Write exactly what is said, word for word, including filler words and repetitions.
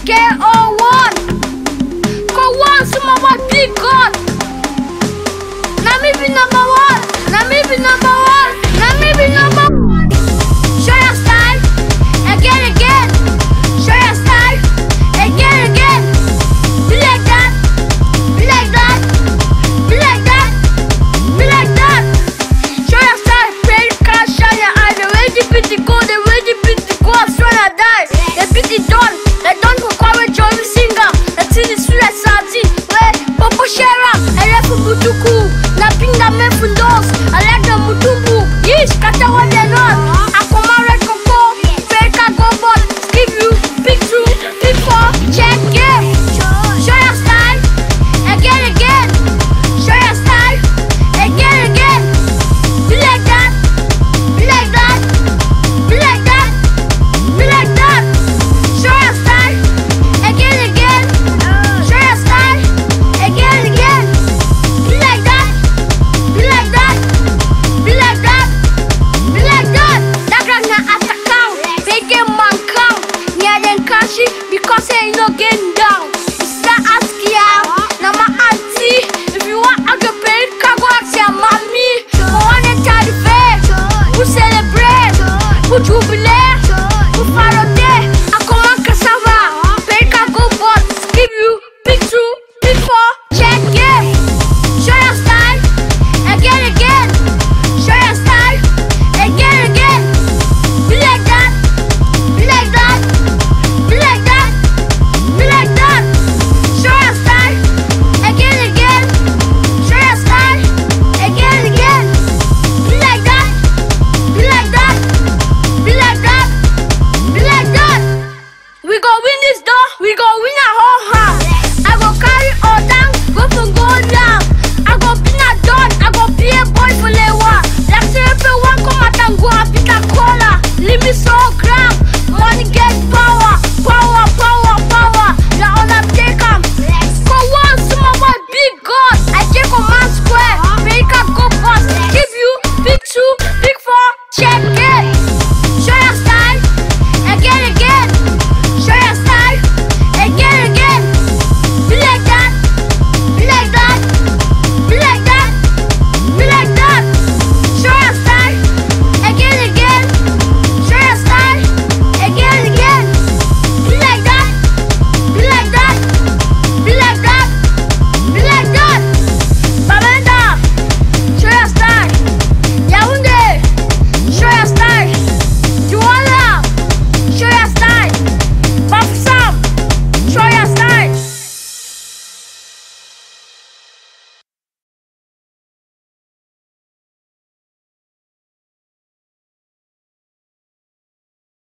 K O one. Go one, some of my big God. Now me be number one. Now me be number one. Now me be number one. Show your style. Again, again. Show your style. Again, again. Be like that. Be like that. Be like that. Be like that. Show your style. Play the car, shine your eye. The way the beat the go, the way the beat the go, I swear I die. The beat the done. The done for courage, Johnny Singer. The thing is sweet as Sati. Wait, Popo Shera. I left for Butuku. Na pinga me fundos. I like the Mutumbu. Yes, kata what they not. I come out red coco. Fake a go ball. Give you pick two, pick four. Check game. Show your style. Again, again. Show your style. Again, again. Be like that. Be like that. Be like that. Be like that. Show your style. Again, again. Show your style. Again, again. Be like that. Be like that. Be like that. Be like that. That girl na attack count. Make a man count. Near them country because ain't no getting